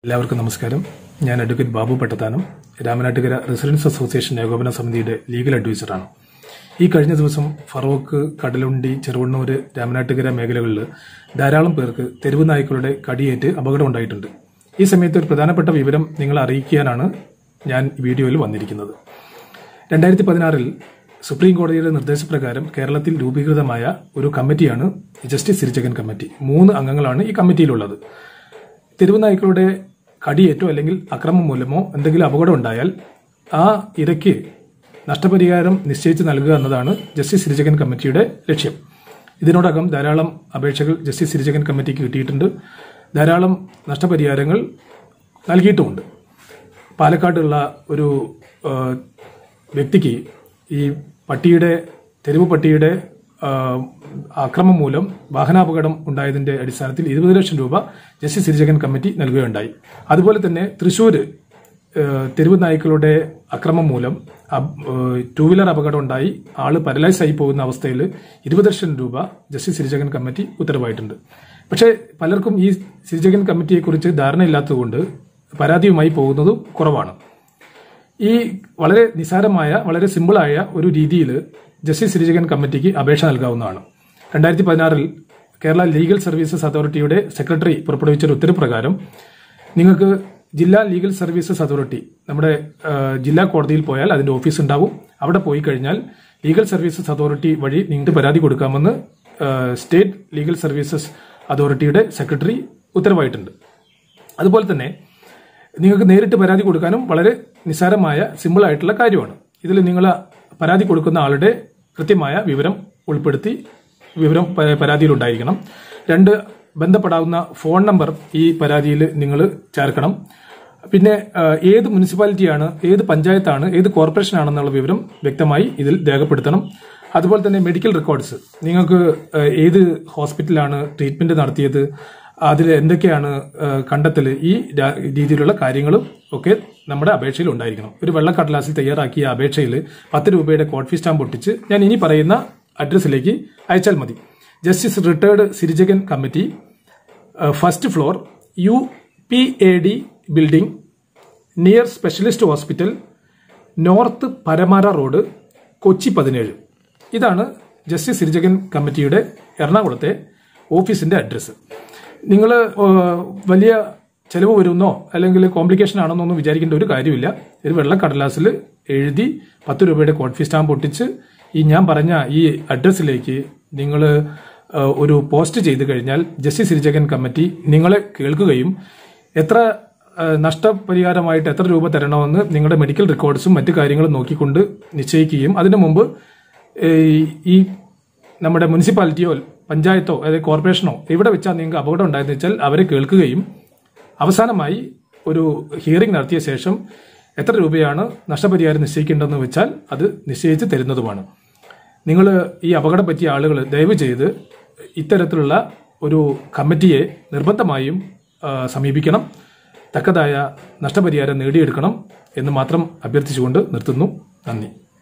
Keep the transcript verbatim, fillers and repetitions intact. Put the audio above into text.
എല്ലാവർക്കും നമസ്കാരം. ഞാൻ advocate Babu Pattathanam, Ramanattukara residents association ഏകോപന സമിതിയുടെ ലീഗൽ അഡ്വൈസറാണ്. ഈ കഴിഞ്ഞ ദിവസം ഫറോക്ക്, കടലുണ്ടി, ചെറുവണ്ണൂര്, രാമനാട്ടുകര മേഖലകളിൽ ധാരാളം പേർക്ക് തെരുവ് നായ്ക്കളുടെ കടിയേറ്റ് അപകടമുണ്ടായിട്ടുണ്ട്. ഈ സമയത്ത് ഒരു പ്രധാനപ്പെട്ട വിവരം നിങ്ങളെ അറിയിക്കാനാണ് ഞാൻ വീഡിയോയിൽ വന്നിരിക്കുന്നത്. രണ്ടായിരത്തി പതിനാറിൽ സുപ്രീം കോടതിയുടെ നിർദ്ദേശപ്രകാരം കേരളത്തിൽ രൂപീകൃതമായ ഒരു കമ്മിറ്റിയാണ് ജസ്റ്റിസ് സിരിജഗൻ കമ്മിറ്റി. മൂന്ന് അംഗങ്ങളാണ് ഈ കമ്മിറ്റിയിലുള്ളത്. തെരുവ് നായ്ക്കളുടെ കടിയേറ്റോ അല്ലെങ്കിൽ അക്രമം മൂലമോ എന്തെങ്കിലും അപകടം ഉണ്ടായാൽ ആ ഇരയ്ക്ക് നഷ്ടപരിഹാരം നിശ്ചയിച്ച് നൽകുക എന്നതാണ് ജസ്റ്റിസ് സിരിജഗൻ കമ്മിറ്റിയുടെ ലക്ഷ്യം. ഇതിനോടകം ധാരാളം അപേക്ഷകൾ ജസ്റ്റിസ് സിരിജഗൻ കമ്മിറ്റിക്ക് കിട്ടിയിട്ടുണ്ട്. ധാരാളം നഷ്ടപരിഹാരങ്ങൾ നൽകിയിട്ടുമുണ്ട്. പാലക്കാടുള്ള ഒരു വ്യക്തിക്ക് ഈ പട്ടിയുടെ തെരുവ് പട്ടിയുടെ അക്രമം മൂലം വാഹനാപകടം ഉണ്ടായതിന്റെ അടിസ്ഥാനത്തിൽ ഇരുപത് ലക്ഷം രൂപ ജസ്റ്റിസ് സിരിജഗൻ കമ്മിറ്റി നൽകുകയുണ്ടായി. അതുപോലെ തന്നെ തൃശൂര് തെരുവ് നായ്ക്കളുടെ അക്രമം മൂലം ടൂ വീലർ അപകടം ഉണ്ടായി ആള് പാരലൈസ് ആയി പോകുന്ന അവസ്ഥയിൽ ഇരുപത് ലക്ഷം രൂപ ജസ്റ്റിസ് സിരിജഗൻ കമ്മിറ്റി ഉത്തരവായിട്ടുണ്ട്. പക്ഷേ പലർക്കും ഈ സിരിജഗൻ കമ്മിറ്റിയെക്കുറിച്ച് ധാരണയില്ലാത്തതുകൊണ്ട് പരാതിയുമായി പോകുന്നതും കുറവാണ്. ഈ വളരെ നിസാരമായ, വളരെ സിമ്പിളായ ഒരു രീതിയിൽ ജസ്റ്റിസ് സിരിജഗൻ കമ്മിറ്റിക്ക് അപേക്ഷ നൽകാവുന്നതാണ്. രണ്ടായിരത്തി പതിനാറിൽ കേരള ലീഗൽ സർവീസസ് അതോറിറ്റിയുടെ സെക്രട്ടറി പുറപ്പെടുവിച്ച ഒരു ഉത്തരവ് പ്രകാരം നിങ്ങൾക്ക് ജില്ലാ ലീഗൽ സർവീസസ് അതോറിറ്റി, നമ്മുടെ ജില്ലാ കോടതിയിൽ പോയാൽ അതിന്റെ ഓഫീസ് ഉണ്ടാവും. അവിടെ പോയി കഴിഞ്ഞാൽ ലീഗൽ സർവീസസ് അതോറിറ്റി വഴി നിങ്ങൾക്ക് പരാതി കൊടുക്കാമെന്ന് സ്റ്റേറ്റ് ലീഗൽ സർവീസസ് അതോറിറ്റിയുടെ സെക്രട്ടറി ഉത്തരവായിട്ടുണ്ട്. അതുപോലെ തന്നെ നിങ്ങൾക്ക് നേരിട്ട് പരാതി കൊടുക്കാനും വളരെ നിസ്സാരമായ, സിമ്പിൾ ആയിട്ടുള്ള കാര്യമാണ്. ഇതിൽ നിങ്ങൾ പരാതി കൊടുക്കുന്ന ആളുടെ കൃത്യമായ വിവരം ഉൾപ്പെടുത്തി വിവരം പരാതിയിൽ ഉണ്ടായിരിക്കണം. രണ്ട്, ബന്ധപ്പെടാവുന്ന ഫോൺ നമ്പർ ഈ പരാതിയിൽ നിങ്ങൾ ചേർക്കണം. പിന്നെ ഏത് മുനിസിപ്പാലിറ്റിയാണ്, ഏത് പഞ്ചായത്താണ്, ഏത് കോർപ്പറേഷനാണെന്നുള്ള വിവരം വ്യക്തമായി ഇതിൽ രേഖപ്പെടുത്തണം. അതുപോലെ തന്നെ മെഡിക്കൽ റെക്കോർഡ്സ്, നിങ്ങൾക്ക് ഏത് ഹോസ്പിറ്റലാണ് ട്രീറ്റ്മെന്റ് നടത്തിയത്, അതിൽ എന്തൊക്കെയാണ് കണ്ടെത്തൽ, ഈ രീതിയിലുള്ള കാര്യങ്ങളും ഒക്കെ നമ്മുടെ അപേക്ഷയിൽ ഉണ്ടായിരിക്കണം. ഒരു വെള്ളക്കടലാസിൽ തയ്യാറാക്കിയ അപേക്ഷയിൽ പത്ത് രൂപയുടെ കോഡ് ഫീസ് സ്റ്റാമ്പ് ഒട്ടിച്ച് ഞാൻ ഇനി പറയുന്ന അഡ്രസ്സിലേക്ക് അയച്ചാൽ മതി. Justice retired Sirijagan committee, first floor, U P A D building, near specialist hospital, north Paramara road, Kochi പതിനേഴ്. ഇതാണ് ജസ്റ്റിസ് സിരിജഗൻ കമ്മിറ്റിയുടെ എറണാകുളത്തെ ഓഫീസിന്റെ അഡ്രസ്സ്. നിങ്ങൾ വലിയ ചെലവ് വരുന്നോ അല്ലെങ്കിൽ കോംപ്ലിക്കേഷൻ ആണെന്നൊന്നും വിചാരിക്കേണ്ട ഒരു കാര്യമില്ല. ഒരു വെള്ളക്കടലാസിൽ എഴുതി പത്ത് രൂപയുടെ കോഡ് ഫീസ് സ്റ്റാമ്പ് ഒട്ടിച്ച് ഈ ഞാൻ പറഞ്ഞ ഈ അഡ്രസ്സിലേക്ക് നിങ്ങൾ ഒരു പോസ്റ്റ് ചെയ്ത് കഴിഞ്ഞാൽ ജസ്റ്റിസ് സിരിജഗൻ കമ്മിറ്റി നിങ്ങളെ കേൾക്കുകയും എത്ര നഷ്ടപരിഹാരമായിട്ട് എത്ര രൂപ തരണമെന്ന് നിങ്ങളുടെ മെഡിക്കൽ റെക്കോർഡ്സും മറ്റു കാര്യങ്ങളും നോക്കിക്കൊണ്ട് നിശ്ചയിക്കുകയും അതിനു മുമ്പ് ഈ നമ്മുടെ മുനിസിപ്പാലിറ്റിയോ പഞ്ചായത്തോ അതായത് കോർപ്പറേഷനോ എവിടെ വെച്ചാൽ നിങ്ങൾക്ക് അപകടം ഉണ്ടായെന്ന് വെച്ചാൽ അവരെ കേൾക്കുകയും അവസാനമായി ഒരു ഹിയറിംഗ് നടത്തിയ ശേഷം എത്ര രൂപയാണ് നഷ്ടപരിഹാരം നിശ്ചയിക്കേണ്ടതെന്ന് വെച്ചാൽ അത് നിശ്ചയിച്ച് തരുന്നതുമാണ്. നിങ്ങൾ ഈ അപകടം പറ്റിയ ആളുകൾ ദയവ് ചെയ്ത് ഇത്തരത്തിലുള്ള ഒരു കമ്മിറ്റിയെ നിർബന്ധമായും സമീപിക്കണം. തക്കതായ നഷ്ടപരിഹാരം നേടിയെടുക്കണം എന്ന് മാത്രം അഭ്യർത്ഥിച്ചുകൊണ്ട് നിർത്തുന്നു. നന്ദി.